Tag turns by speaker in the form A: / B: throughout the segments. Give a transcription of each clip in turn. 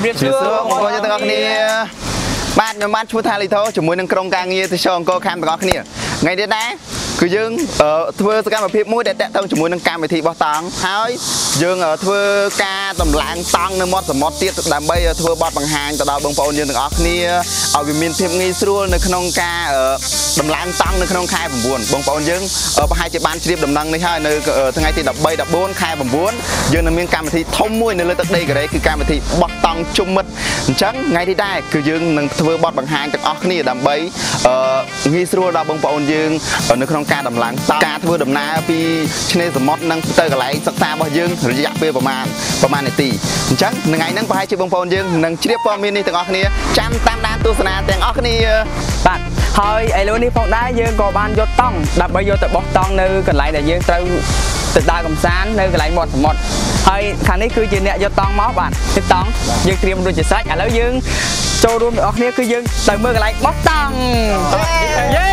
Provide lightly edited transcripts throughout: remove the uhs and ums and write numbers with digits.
A: Biết chưa? Mọi người từng nghe bạn nhóm bạn chú tha lý thố chúng muốn nâng krong ca nghe thì cho cô khám từng nghe ngày đến đấy cứ dương ở thưa các bạn phim mũi để tẹt tông chúng muốn nâng cam về thị bao tàngហើយdương ở thưa ca tầm lạng tăng nâng mót tầm mót tiết đam bây thưa bọt bằng hàng từ đầu bông phồn dương từng nghe ở vì miền phim nghi sưu nơi khung ca ở tầm lạng tăng nơi khung khai bầm buồn bông phồn dương ở hai chữ ban chìm đầm năng này hai nơi ở thằng ngày thì đập bay đập bốn khai bầm buồn dương là miền cam về thị thông mũi nơi lên tận đây cái đấyคือcam về thị bọt tăng chung mật trắng ngày thìได้คือdương nâng thưa bọt bằng hàng từ nghe đam bây nghi sưu đào bông phồn dương ở nơi khung ca đầm lạng ca thưa đầm na pi chneสมมตินั่งเตอร์กับไหลสักตาบ่ยืงระยะเปประมาณในตีจังยังไงนั่งไปให้ชิบงพลยืงนั่งเชียบปอมินี่ต่างออกนี้จำตามด้านตัวสนาต่างออกนี้บัดเฮ้ยไอ้ลูกนี่พวกได้ยืงก่อบานยศต้องดับใบยศแต่บอกต้องนึกกันไหลแต่ยืงเตาติดตากับสารนึกกันไหลหมดเฮ้ยครั้งนี้คือยืนเนี่ยยศต้องม้อบัดติดต้องยืงเตรียมดูจิตซักแล้วยืงโจรวมออกนี้คือยืงแต่เมื่อกันไหลบอกต้องเย้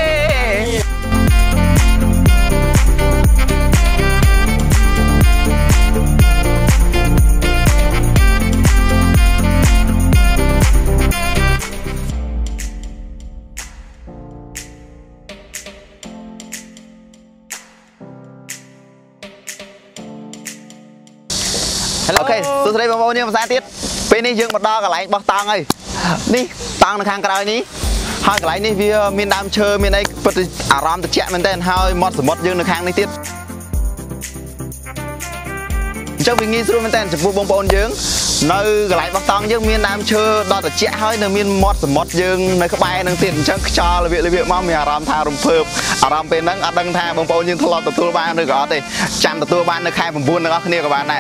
A: โอเคสุดท้ายบางคนยังภาษาติดเป็นนี่ยังมาดอกับไหลบอกตังไงนี่ตังในทางกระไรนี้ให้กับไหลนี่วิมีน้ำเชอมีในปฏิอารามตะเจาะมันเต้นให้มดสมดยังในทางนี้ติดเจ้าวิ่งงี้สู้มันเต้นจะพูดบางคนยังในกับไหลบอกตังยังมีน้ำเชอดอตะเจาะให้ในมีมดสมดยังในกระบายนั่งติดจังชอเลยเวียมั่งมีอารามทารมเพิ่มอารามเป็นนั่งอัดดังทางบางคนยังทะเลาะตัวบ้านเลยก็ได้จำตัวบ้านในใครผมบุญนะครับเนี่ยกับบ้านไหน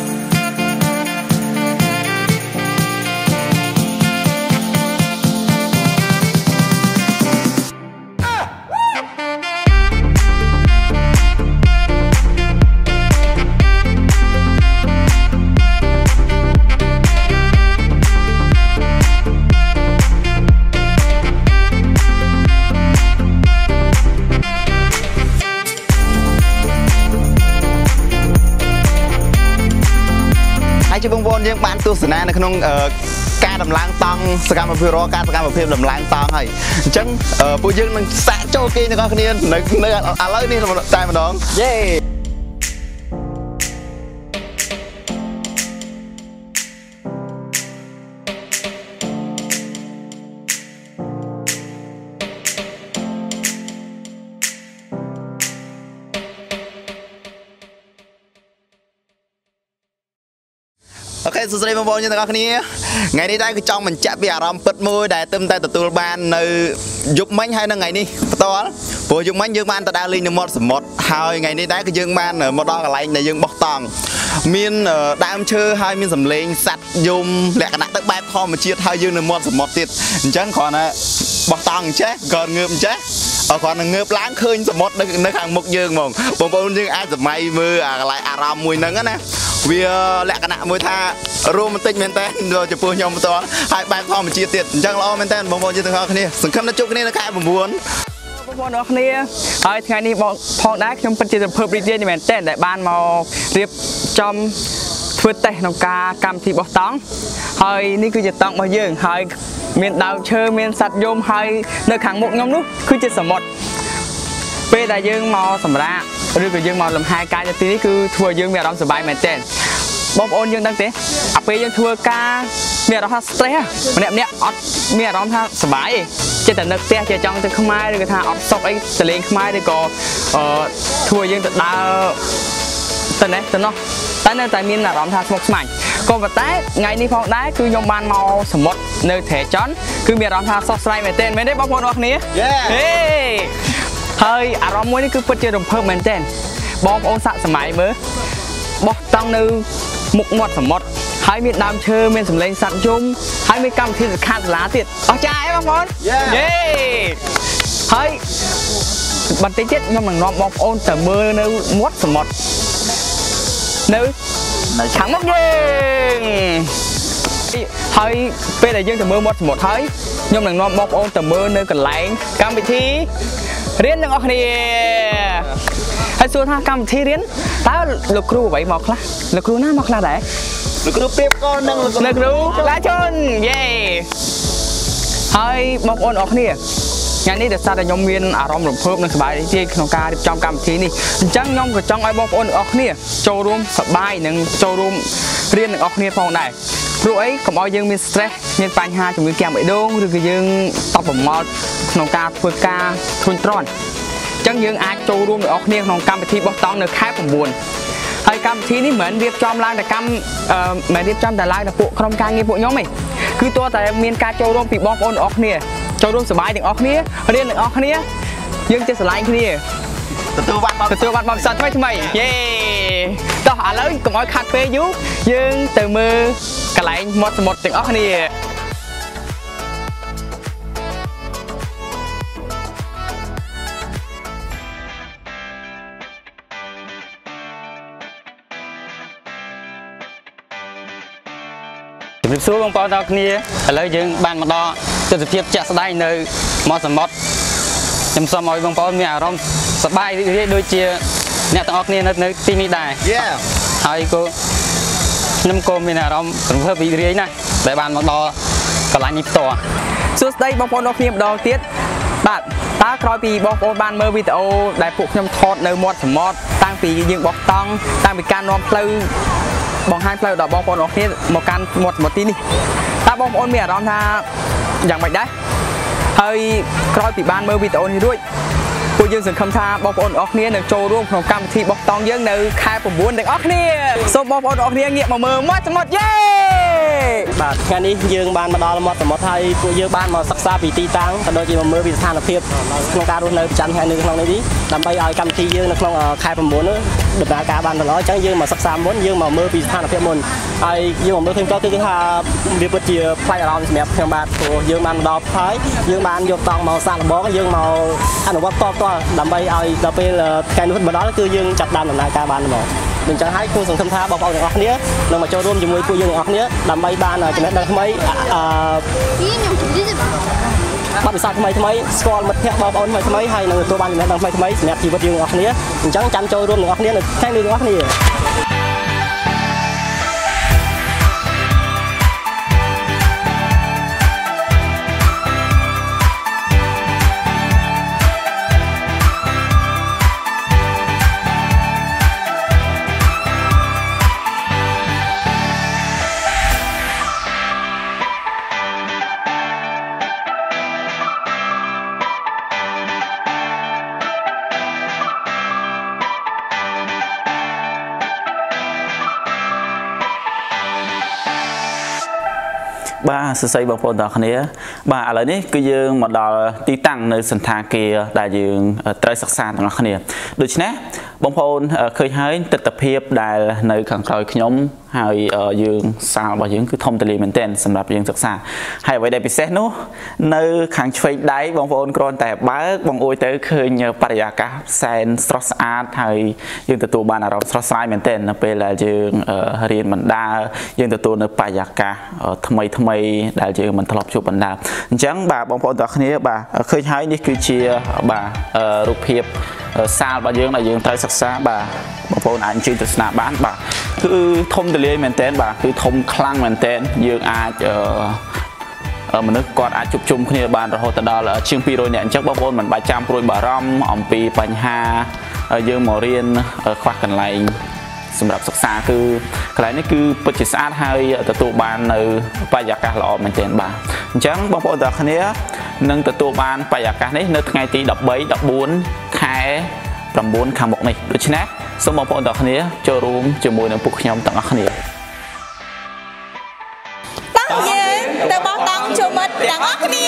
A: ชิบงบนยังบ้านตัวสนาในขนมการดำล้างตังสกัดมาเพื่อรอการสกัดมาเพื่อดำล้างตังให้จังผู้ยังมันแสะโจกีในกองคดีในอะไรนี่เราใจมาดองเย้โอเคสุดท้ายบางคนยังต่างกันนี้ไงนี้ได้คือจ้องมันจะมีอารมณ์ปิดมือได้เติมแต่ตัวบ้านในยุบมันให้นั่งไงนี่ตัวพอยุบมันยืมมันแต่ได้ลิงในหมดสมดหายไงนี้ได้คือยืมมันหมดดอกอะไรในยืมบอกตองมีนดามเชื่อให้มีสำเร็จสัตว์ยุมแหลกขนาดตั้งแบบพอมาเชียร์ให้ยืมในหมดสมดติดฉันขอนะบอกตองเจ๊ก่อนเงือบเจ๊ขอเงือบล้างคืนสมดในข้างมุกยืมมองบางคนยังอาจจะไม่มืออะไรอารมณ์มวยนั่งนะวิแหลกขนาดมวยท่าโรแมนติกเมนเทนโดยจะปูยอมตัวให้แบบพอมาเชียร์ติดจังล้อเมนเทนบางคนจะถึงเขาคนนี้สังคมนักจุกนี่นะครับผมบุญบางคนออกนี่ให้ไงนี่บอกพอได้ខ្ញុំពិតជាเพิ่มรีเดียนមែនតែដែលបានមករៀបចំធ្វើតេស្តក្នុងការកម្មវិធីបោះតង់ហើយនេះគឺជាតង់របស់យើងហើយមានដើមឈើមានសត្វយំហើយនៅខាងមុខខ្ញុំនោះគឺជាសមុទ្រពេលដែលយើងមកសម្រាកឬក៏យើងមកលំហែកាយទៅទីនេះគឺធ្វើយើងមានអារម្មណ៍សប្បាយមែនទែនបងប្អូនយើងដឹងទេអាពេលយើងធ្វើការមានអារម្មណ៍ថា stress ម្នាក់អត់មានអារម្មណ៍ថាសប្បាយទេចិត្តតែនឹកផ្ទះចេះចង់ទៅខ្មែរឬក៏ថាអត់សុខអីទៅលេងខ្មែរឬក៏ធ្វើយើងទៅដើរទៅនេះទៅនោះតែនៅតែមានអារម្មណ៍ថាស្មុគស្មាញក៏ប៉ុន្តែថ្ងៃនេះផងដែរគឺខ្ញុំបានមកសមុទ្រនៅត្រែចន់គឺមានអារម្មណ៍ថាសោះស្រាយមែនទែនមែនទេបងប្អូនអរគ្នាហេហើយអារម្មណ៍មួយនេះគឺពិតជារំភើបមែនទែនបងប្អូនសាកសម័យមើលបោះតង់នៅមុខមាត់សមុទ្រហើយមានដើមឈើមានសម្លេងសត្វយំហើយមានកម្មវិធីសិក្ខាសាលាទៀតអស់ចាអីបងប្អូនយេហើយបន្តិចទៀតខ្ញុំនឹងនាំបងប្អូនទៅមើលនៅមាត់សមុទ្រនៅខាងមុខយើងហើយពេលដែលយើងទៅមើលមាត់សមុទ្រហើយខ្ញុំនឹងនាំបងប្អូនទៅមើលនៅកន្លែងកម្មវិធីរៀនទាំងអស់គ្នាហើយសួរថាកម្មវិធីរៀនតើលោកគ្រូអ្វីមកខ្លះលោកគ្រូណាមកខ្លះដែរលោកគ្រូព្រៀបកននឹងលោកគ្រូឡាជូនយេហើយបងប្អូនអរគ្នាថ្ងៃនេះដែលសារតែខ្ញុំមានអារម្មណ៍រំភើបនិងសប្បាយរីករាយក្នុងការរៀបចំកម្មវិធីនេះអញ្ចឹងខ្ញុំក៏ចង់ឲ្យបងប្អូនអរគ្នាចូលរួមសប្បាយនិងចូលរួមរៀននឹងអរគ្នាផងដែរព្រោះអីកុំឲ្យយើងមាន stress មានបញ្ហាជំងឺកាំបេះដូងឬក៏យើងតបប្រមាថក្នុងការធ្វើការធុញទ្រាន់អញ្ចឹងយើងអាចចូលរួមទាំងអស់គ្នាក្នុងកម្មវិធីបោះតង់នៅខែ9ហើយកម្មវិធីនេះមិនមែនរៀបចំឡើងតែមិនរៀបចំតែឡើងតែពួកក្រុមការងារពួកខ្ញុំទេគឺតើតែមានការចូលរួមពីបងប្អូនទាំងអស់គ្នាចូលរួមសប្បាយទាំងអស់គ្នារៀនទាំងអស់គ្នាយើងចេះស្រឡាញ់គ្នាទទួលបានបទពិសោធន៍ថ្មីយេតោះឥឡូវកុំឲ្យខាត់ពេលយូរយើងទៅមើលកន្លែងមាត់សមុទ្រទាំងអស់គ្នាជំរាបសួរបងប្អូនទាំងគ្នាឥឡូវយើងបានមកដល់ទស្សនវិជ្ជាជាក់ស្ដែងនៅមាត់សមុទ្រខ្ញុំសូមឲ្យបងប្អូនមានអារម្មណ៍សប្បាយរីករាយដូចជាអ្នកទាំងអស់គ្នានៅទីនេះដែរហើយខ្ញុំក៏មានអារម្មណ៍រំភើបរីករាយណាស់ដែលបានមកដល់កន្លែងនេះផ្ទាល់សួស្តីបងប្អូនទាំងគ្នាម្ដងទៀតបាទតើក្រោយពីបងប្អូនបានមើលវីដេអូដែលពួកខ្ញុំថតនៅមាត់សមុទ្រតាំងពីយើងបោះតង់តាំងពីការនាំផ្លូវបង្ហាញផ្លូវដល់បងប្អូនទាំងគ្នាមកកាន់មាត់សមុទ្រទីនេះតើបងប្អូនមានអារម្មណ៍ថាយ៉ាងម៉េចដែរហើយក្រោយពីបានមើលវីដេអូនេះរួចពួកយើងសង្ឃឹមថាបងប្អូនទាំងអស់គ្នានឹងចូលរួមក្នុងកម្មវិធីបោះតង់យើងនៅខែ9ទាំងអស់គ្នាសូមបងប្អូនទាំងអស់គ្នាងាកមកមើលមាត់សមុទ្រយេបាទថ្ងៃនេះយើងបានមកដល់មាត់សមុទ្រហើយពួកយើងបានមកសិក្សាពីទីតាំងក៏ដូចជាមកមើលពីស្ថានភាពក្នុងការរស់នៅប្រចាំថ្ងៃនៅក្នុងនេះដើម្បីឲ្យកម្មវិធីយើងនៅក្នុងខែ9នោះដំណើរការបានល្អអញ្ចឹងយើងមកសិក្សាមុនយើងមកមើលពីស្ថានភាពមុនហើយយើងមកមើលឃើញតគឺថាវាពិតជាផ្លែអារម្មណ៍សម្រាប់ខ្ញុំបាទព្រោះយើងបានមកដល់ហើយយើងបានយកតង់មកសាកល្បងយើងមកអនុវត្តតដើម្បីឲ្យដល់ពេលថ្ងៃនោះមកដល់គឺយើងចាប់ដើមដំណើរការបានមកអញ្ចឹងហើយគូសង្ឃឹមថាបងប្អូនទាំងអស់គ្នានឹងមកចូលរួមជាមួយពួកយើងទាំងអស់គ្នាដើម្បីបានចំណេះដឹងថ្មីបទពិសោធន៍ថ្មីស្គាល់មិត្តភក្តិបងប្អូនថ្មីហើយនឹងទទួលបានចំណេះដឹងថ្មីសម្រាប់ជីវិតយើងទាំងអស់គ្នាអញ្ចឹងចាំចូលរួមទាំងអស់គ្នានៅថ្ងៃនេះទាំងអស់គ្នាបាទសួស្តីបងប្អូនទាំងគ្នាបាទឥឡូវនេះគឺយើងមកដល់ទីតាំងនៅសន្តាគារដែលយើងត្រូវសិក្សាទាំងអស់គ្នាដូច្នេះបងប្អូនឃើញហើយទស្សនវិជ្ជាដែលនៅខាងក្រោយខ្ញុំហើយយើងសាលរបស់យើងគឺធំទូលាយមែនទែនសម្រាប់យើងសិក្សាហើយអ្វីដែលពិសេសនោះនៅខាងឆ្វេងដៃបងប្អូនគ្រាន់តែបើកបងអួយទៅឃើញបរិយាកាសសែនស្រស់ស្អាតហើយយើងទទួលបានអារម្មណ៍ស្រស់ស្រាយមែនទែននៅពេលដែលយើងរៀនបណ្ដាយើងទទួលនៅបរិយាកាសថ្មីដែលយើងមិនធ្លាប់ជួបបណ្ដាអញ្ចឹងបាទបងប្អូនទាំងគ្នាបាទឃើញហើយនេះគឺជាបាទរូបភាពសាលរបស់យើងដែលយើងត្រូវសិក្សាបាទបងប្អូនអាចជឿទស្សនាបានបាទគឺធំទូលាយមែនទែនបាទគឺធំខ្លាំងមែនទែនយើងអាចមនុស្សគាត់អាចជួបជុំគ្នាបានរហូតដល់ជាង200នាក់អញ្ចឹងបងប្អូនមិនបាច់ចាំព្រួយបារម្ភអំពីបញ្ហាយើងមករៀនខ្វះកន្លែងសម្រាប់សិក្សាគឺកន្លែងនេះគឺពិតជាស្អាតហើយទទួលបាននៅបរិយាកាសល្អមែនទែនបាទអញ្ចឹងបងប្អូនទាំងគ្នានឹងទទួលបានបរិយាកាសនេះនៅថ្ងៃទី13 14ខែ9ខាងមុខនេះដូច្នេះសូមបងប្អូនទាំងគ្នាចូលរួមជាមួយនឹងពួកខ្ញុំទាំងអស់គ្នាតោះយើងទៅបោះតង់ជួបមិត្តទាំងអស់គ្នា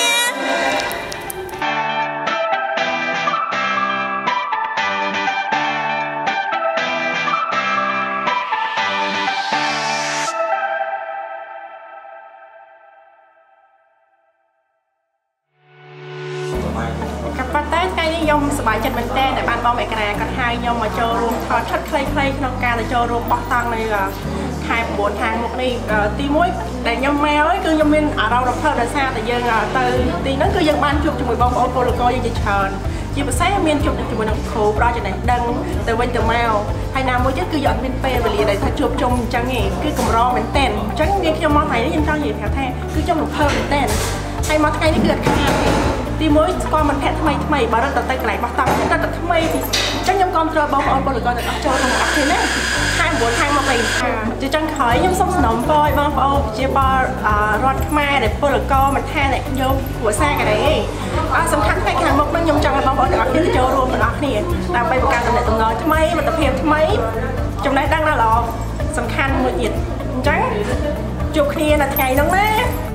A: ខ្ញុំសប្បាយចិត្តមែនទែនដែលបានបងអេក្រាគាត់ហៅខ្ញុំមកចូលរួមថតឆាត់ខ្លីៗក្នុងការទៅចូលរួមបោះតង់នៅខែ9ខាងមុខនេះទី1ដែលខ្ញុំមកគឺខ្ញុំមានអារម្មណ៍រំភើបដោយសារតែយើងទៅទីហ្នឹងគឺយើងបានជួបជាមួយបងប្អូនពលករយើងជាច្រើន
B: ជាភាសាមានជួបជាមួយនឹងគ្រូប្រចាំតែដឹងទៅវិញទៅមកហើយណាមួយទៀតគឺយកមានពេលវេលាដែលថាជួបជុំអញ្ចឹងឯងគឺកម្រមែនតែនអញ្ចឹងយើងខ្ញុំមកថ្ងៃនេះខ្ញុំចង់និយាយប្រាប់ថាគឺខ្ញុំរំភើបមែនតែនហើយមកថ្ងៃនេះគឺអត់ខាតទីមួយស្គាល់មិត្តភក្តិថ្មីបើរត់ទៅកន្លែងបោះតង់តែថ្មីអញ្ចឹងខ្ញុំគ្រប់គ្រងបងប្អូនពលករទាំងអស់ចូលក្នុងអស់គ្នាណាខែ9ខែមកពេលជាចុងក្រោយខ្ញុំសូមសំណូមពរឲ្យបងប្អូនជាបរដ្ឋខ្មែរដែលពលករមិនថាអ្នកយកគ្រួសារកន្លែងឯងសំខាន់តែខាងមុខហ្នឹងខ្ញុំចង់ឲ្យបងប្អូនទាំងអស់គ្នាទៅចូលរួមទាំងអស់គ្នាដើម្បីបង្កើតទំនាក់ទំនងថ្មីមិត្តភាពថ្មីចំណេះដឹងដល់ល្អសំខាន់មួយទៀតអញ្ចឹងជួបគ្នានៅថ្ងៃហ្នឹងណា